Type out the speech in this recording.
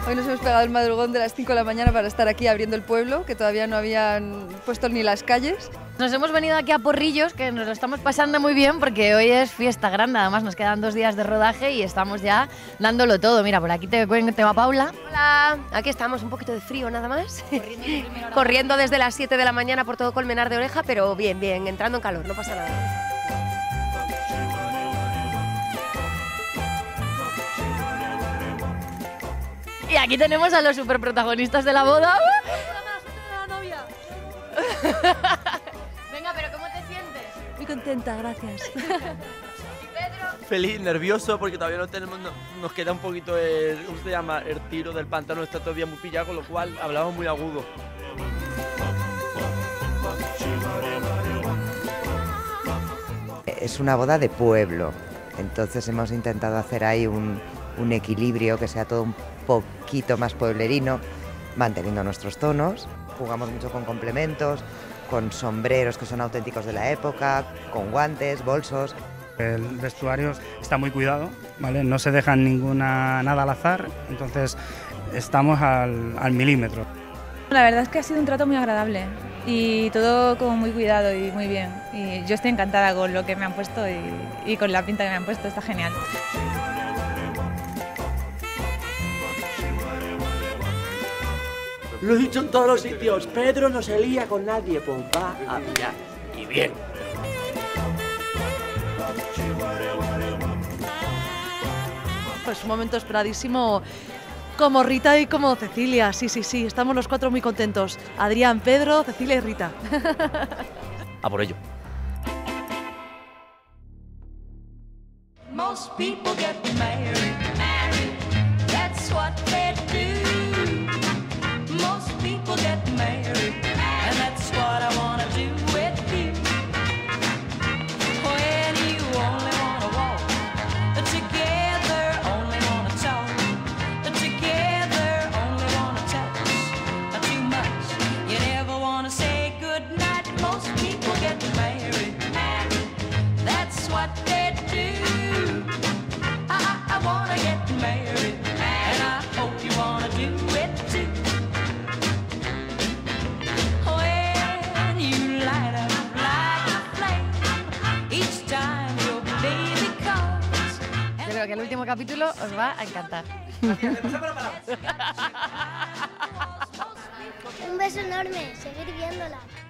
Hoy nos hemos pegado el madrugón de las 5 de la mañana para estar aquí abriendo el pueblo, que todavía no habían puesto ni las calles. Nos hemos venido aquí a Porrillos, que nos lo estamos pasando muy bien porque hoy es fiesta grande, además nos quedan 2 días de rodaje y estamos ya dándolo todo. Mira, por aquí te va Paula. Hola, aquí estamos, un poquito de frío nada más. Corriendo desde las 7 de la mañana por todo Colmenar de Oreja, pero bien, bien, entrando en calor, no pasa nada. Y aquí tenemos a los superprotagonistas de la boda. Venga, pero ¿cómo te sientes? Muy contenta, gracias. Feliz, nervioso, porque todavía no tenemos, nos queda un poquito ¿cómo se llama? El tiro del pantano está todavía muy pillado, con lo cual hablamos muy agudo. Es una boda de pueblo, entonces hemos intentado hacer ahí un equilibrio, que sea todo un poquito más pueblerino, manteniendo nuestros tonos. Jugamos mucho con complementos, con sombreros que son auténticos de la época, con guantes, bolsos. El vestuario está muy cuidado, ¿vale? No se deja nada al azar, entonces estamos al milímetro. La verdad es que ha sido un trato muy agradable y todo como muy cuidado y muy bien. Y yo estoy encantada con lo que me han puesto y con la pinta que me han puesto, está genial. Lo he dicho en todos los sitios, Pedro no se lía con nadie, pues va a pillar. Y bien. Pues un momento esperadísimo como Rita y como Cecilia, sí, estamos los 4 muy contentos. Adrián, Pedro, Cecilia y Rita. A por ello. Most people get married, that's what they do. Most people get married, and that's what I wanna do with you. When you only wanna walk together, only wanna talk together, only wanna touch, not too much. You never wanna say goodnight. Most people get married, that's what they do. I wanna get married, and I hope you wanna do it too. When you light up like a flame, each time your baby calls. Yo creo que el último capítulo os va a encantar. Un beso enorme, seguir viéndola.